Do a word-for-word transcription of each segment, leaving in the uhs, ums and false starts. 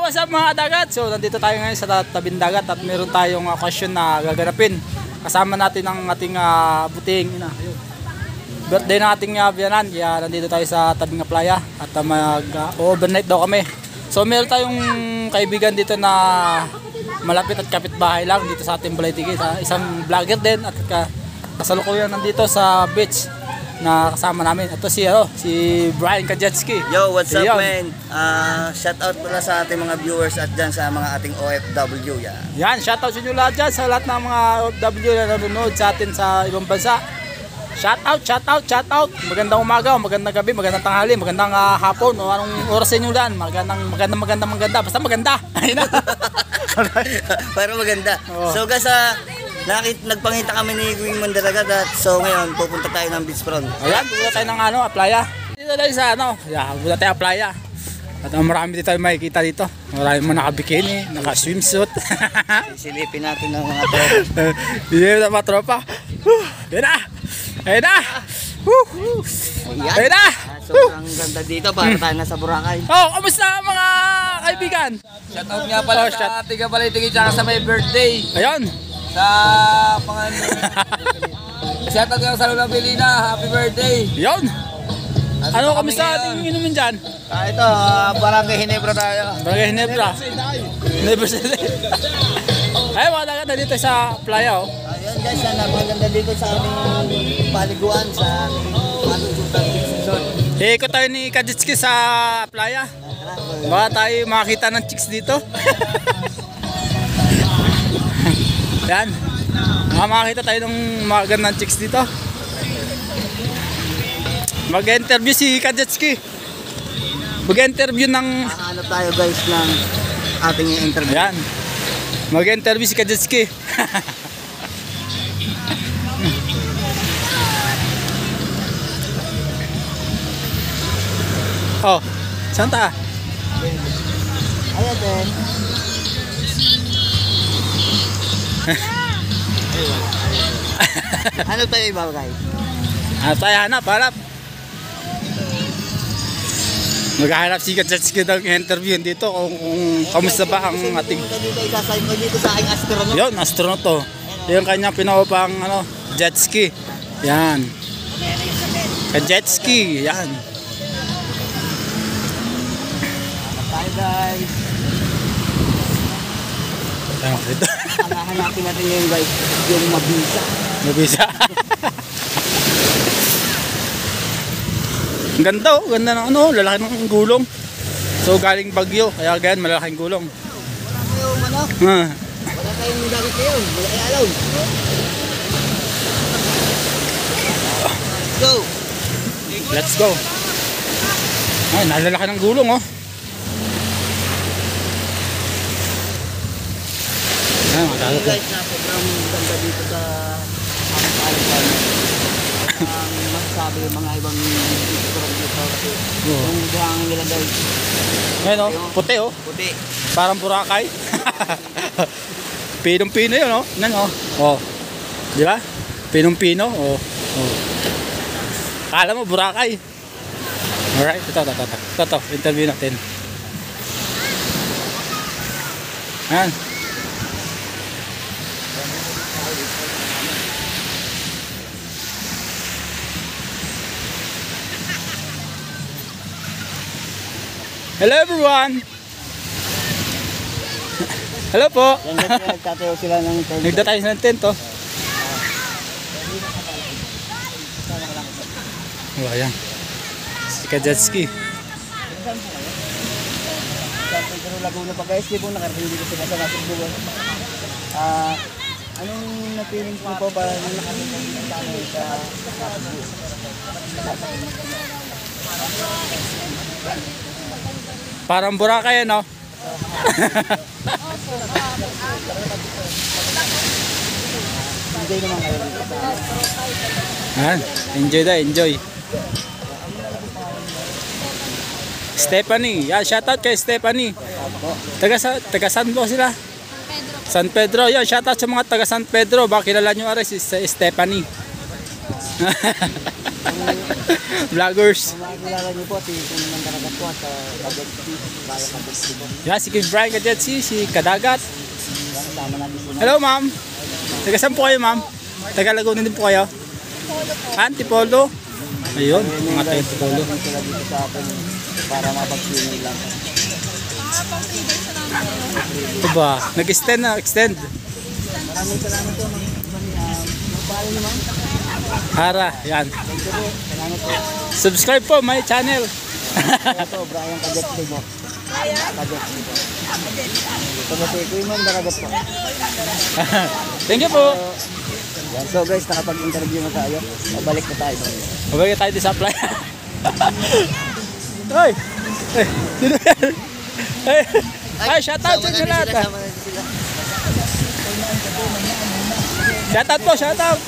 what's up mga dagat? So nandito tayo ngayon sa tabing dagat at meron tayong okasyon na gaganapin. Kasama natin ang ating uh, buting ina. Ayun. Birthday ng ating uh, biyanan. Kaya nandito tayo sa tabing playa at uh, mag-overnight uh, daw kami. So meron tayong kaibigan dito na malapit at kapitbahay lang dito sa ating Balay-Tigi. Isang vlogger din at uh, kasalukuyan nandito sa beach na kasama namin. Ito si ano, si Brian Kajetski. Yo, what's up, Ayan. man? Uh, shout out pala sa ating mga viewers at dyan sa mga ating O F W. Yeah. Yan, shout out sa inyo lahat dyan, sa lahat ng mga O F W na nanonood sa atin sa ibang bansa. Shout out, shout out, shout out. Magandang umaga, magandang gabi, magandang tanghali, magandang uh, hapon o anong oras sa inyo lan. Magandang magandang magandang maganda, basta maganda. Ayun na. Para maganda. Oh. So guys, uh, nakit nagpangita kami ni Wing Mandaragat at so ngayon pupunta tayo ng beach front. Ayan, pupunta tayo ng ano, playa. Dito tayo sa ano, yeah, pupunta tayo sa playa. At uh, marami dito tayo makikita dito. Marami mo naka-bikini, naka-swimsuit. Silipin natin ng mga tropa. Silipin ng mga tropa. Ayan na! Ayan na! Ayan na! Uh, sobrang ganda dito para tayo nasa Boracay. Oh, kamusta mga kaibigan? Shout out nga pala Oh, sa tiga Balay-Tigi tsaka sa may birthday. Ayun! Sa pangalan. Shout out nga sa Lola Belina, happy birthday. Ayun! Ano, kami kamusta ngayon? ating inumin dyan? Ah, ito, uh, Barangay Ginebra tayo. Barangay Ginebra. Never say die. Ay, mga dagat na dito sa playa, oh. Ayun guys, yan, napaganda dito sa aming paliguan, sa aming panututan season. Iikot tayo ni Kajetski sa playa. Baka tayo makakita ng chicks dito. Yan. Baka makakita tayo ng magandang chicks dito. Mag-interview si Kajetski. Mag-interview ng... Ano tayo guys ng ating interview. Yan. Mag-interview si Kajetski. Oh, saan ta? Ayan din. Ano tayo iba guys? Ano tayo hanap, hanap. Maghahanap si Kajetski ng interview dito kung, kung kamusta ba ang ating... Dito isasign ko dito sa aking astronaut. Yun, astronaut to. Yung kanyang pinaupang ano, jet ski. Yan. Kajetski, yan. Tayo guys. Ano dito? Ang hahanapin natin ngayon guys, yung mabisa. Mabisa. Ang ganda oh, ganda ng ano, lalaki ng gulong. So galing Bagyo, kaya ganyan malalaking gulong. Wala kayong ano? Ha. Wala kayong dagat ngayon, wala kayong alaw. Go! Let's go. Ay, nalalaki ng gulong oh. Ay, matalo ko. Guys, na sobrang ganda dito sa aming paliguan. Ang masasabi yung mga ibang dito dito kasi yung buhang nila guys. Ayun oh, puti oh. Puti. Parang Boracay. Pinong-pino yun, oh. Nan, oh. Oh. Di ba? Pinong-pino, oh. Oh. Kala mo, Boracay. Alright, ito, ito, ito. Ito, ito. Interview natin. Ayan. Hello everyone! Hello po! Yan guys, nagtatayo sila ng tent. Nagdatayo sa tent oh. Oh, ayan. Si Kajetski. Pero Laguna pa guys, di po nakarating dito sila sa Nasugbugan. Ah, anong na-feeling ko po ba nung nakarating dito sa amin sa Nasugbugan? Parang Boracay no? Enjoy naman kayo dito sa Ayan. Enjoy da, enjoy. Stephanie, yeah, shout out kay Stephanie. Taga, taga San po sila? San Pedro, yun, shoutout sa mga taga San Pedro. Baka kilala nyo aray si Stephanie. Vloggers. Kung makikilala niyo po, si Queen Mandaragat po at uh, Kajetski, Bayan Kajetski po. Yan, si King Brian Kajetski, si Kadagat. Kasama natin po. Hello ma'am. Taga saan po kayo ma'am? Taga Laguna din po kayo? Antipolo. Ayun, mga tayo Antipolo. Sila dito sa atin para mapag-swimming lang. Ito ba? Nag-extend na, extend. Maraming salamat po. Magpahalo naman. Hara, yan. Thank you po. Salamat po. Subscribe po my channel. Kaya po, Brian Kajetski po. Kajetski po. Ito ba si Queen Mandaragat po. Thank you po. Yan. So guys, nakapag-interview na tayo. Pabalik na tayo. Mabagay tayo di supply. Ay! Ay! Sino yan? Ay! Ay! Shoutout sa inyo lahat ah! Kasama natin sila. Shoutout po! Shoutout!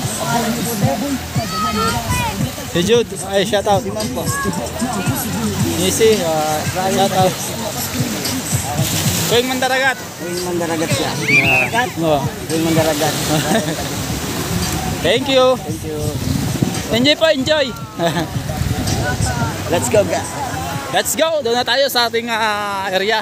Si Jude! Ay! Shoutout! Si Ma'am po. Nisi! Uh, shoutout! Queen Mandaragat! Queen Mandaragat siya. Oh. Queen Mandaragat. Thank you! Thank you. Enjoy po! Enjoy! Let's go guys. Let's go! Doon na tayo sa ating uh, area.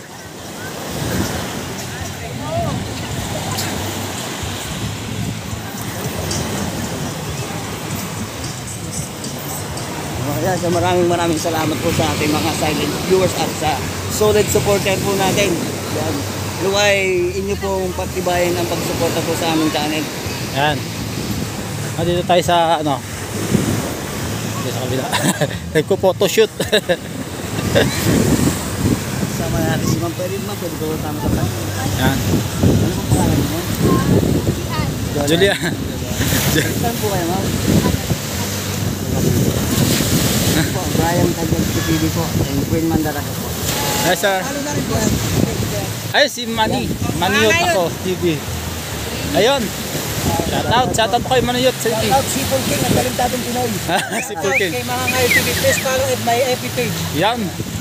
Ayan, so maraming maraming salamat po sa ating mga silent viewers at sa solid supporter po natin. Yan. Luway, inyo pong patibayan ang pagsuporta po sa aming channel. Yan. Ah, dito tayo sa ano? Dito sa kabila. Nagpo-photoshoot. Sama natin si Ma'am Perin, Ma'am. Pwede ko tama sa plan. Yan. Ano pong pangalan mo? Julia. Saan po kayo, Ma'am? Po, Brian Kajetski T V po. And Queen Mandaragat po. Hi sir. Ay si Manny. Maniyot ako. T V. Ayun. Shoutout. Shoutout po kay Maniyot sa T V. Shoutout Sipol King at Talentadong Pinoy. Si Pulkin. Kay mga ngayon T V, please follow at my F B page. Yan.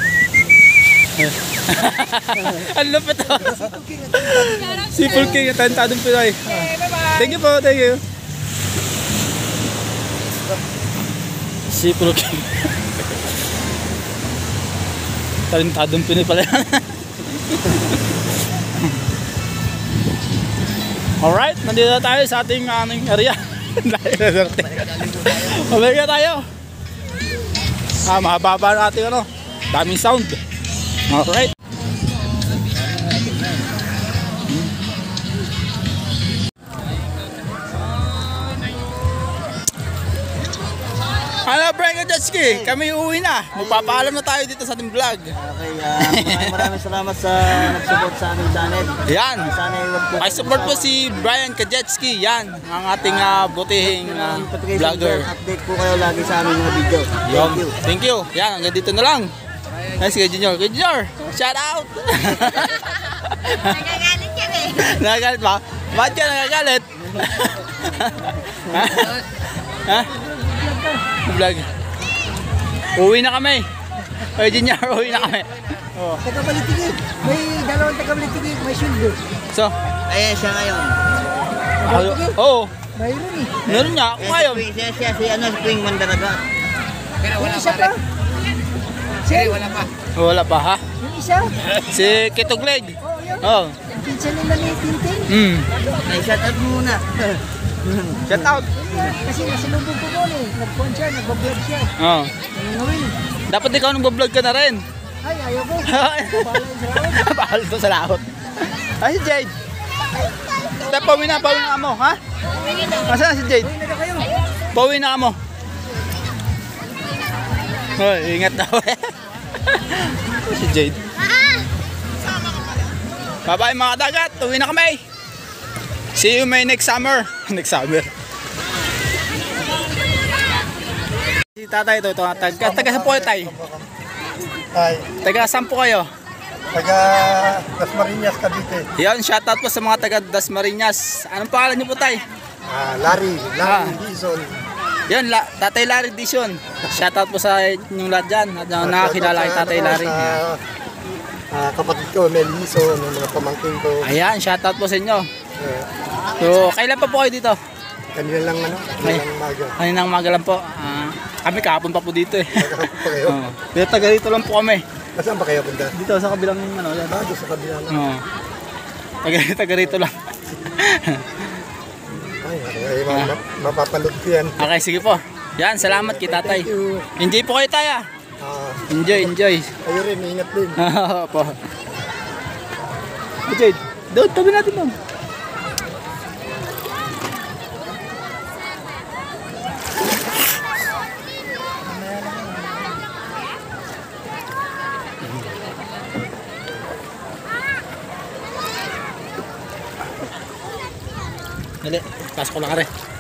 Ang lupit to. Si Pulkin at Talentadong Pinoy. Thank you po. Thank you. Si Pulkin. Talentadong Pinoy pala. Alright, nandito na tayo sa ating aming area. Bumalik na tayo. Ah, mahababa na ating ano, daming sound. Alright. Hello, Brian Kajetski. Kami uuwi na. Magpapaalam na tayo dito sa ating vlog. Okay, uh, maraming maraming salamat sa nag-support sa aming channel. Yan. Sana iwag po. Pakisupport po si Brian Kajetski. Yan, ang ating uh, butihing uh, vlogger. Update po kayo lagi sa aming mga video. Thank Yung, you. thank you. Yan, hanggang dito na lang. Yan si Junior. Kay Junior, shout out! Nagagalit yan eh. Nagagalit ba? Bakit ka nagagalit? Ha? Ha? Vlog. Uwi na kami. Kay Junior, uwi na kami. Oh. Tagabalitigid. May dalawang tagabalitigid. May shield. So, Ayan siya ngayon. ako, oo. Mayroon eh. Meron nga, ako ngayon. Siya siya si ano, si Queen Mandaragat. Pero wala Isa pa pa. rin. Pero wala pa. Wala pa ha? Yung isa. Si Kitogleg. Oh, yun. Oh. Pinsa nila ni Tintin. Hmm. Ay, shout out muna. Shout out. Kasi nasalubog ko doon eh. Nag-phone siya, nag-vlog siya. Oh. Nanungawin. Dapat ikaw nang vlog ka na rin. Ay, ayaw ko. Bahala yung sarap. Bahal to sa laot. Ay, si Jade. Tapos pauwi na, pauwi na ka mo, ha? Nasaan na si Jade? Uy, nagka kayo. Pauwi na ka mo. Hoy, ingat daw eh. Si Jade. Bye-bye mga dagat, uwi na kami. See you may next summer. Next summer. Si tatay ito, ito. Taga, taga saan po kayo, tay? Ay, Taga saan po kayo? taga Dasmariñas, Cavite. Yan, shoutout po sa mga taga Dasmariñas. Anong pangalan niyo po, tay? Ah, Larry, Ah. Larry Dizon. Yan, la, Tatay Larry Dizon. Shoutout po sa inyong lahat dyan. At uh, nakakilala kay Tatay Larry. Sa ah, kapatid ko, Mel Dizon, ng mga pamangkin ko. Ayan, shoutout po sa inyo. Eh, So, kailan pa po kayo dito? kanila lang ano, Ay. kanilang maga. Kaninang umaga lang po. Ah, Kami kahapon pa po dito eh. Magkakapit pa kayo. Oo. Pero taga rito lang po kami. Saan ba kayo punta? Dito sa kabilang ano yan. Ah, doon sa kabila lang. Oo. Taga, taga rito lang. Ay, ay ma- ma- mapapanood ko yan. Okay, sige po. Yan, salamat kay tatay. Thank you. Enjoy po kayo tayo. Ah, Enjoy, enjoy. kayo rin, ingat din. Po. Enjoy. Doon, tabi natin doon. Dali, pasok ko lang ka rin.